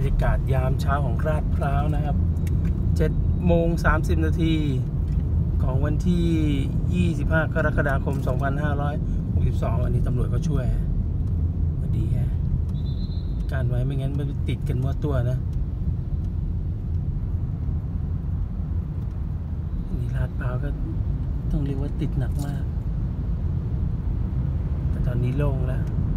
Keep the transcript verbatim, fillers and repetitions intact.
รรยากาศยามเช้าของลาดพร้าวนะครับเจ็ดโมงสามสิบนาทีของวันที่ยี่สิบห้ากรกฎาคมสองพันห้าร้อยหกสิบสองวันนี้ตำรวจก็ช่วยพอดีฮะการไว้ไม่งั้นมันติดกันมั่วตัวนะนี่ลาดพร้าวก็ต้องเรียกว่าติดหนักมากแต่ตอนนี้โล่งแล้ว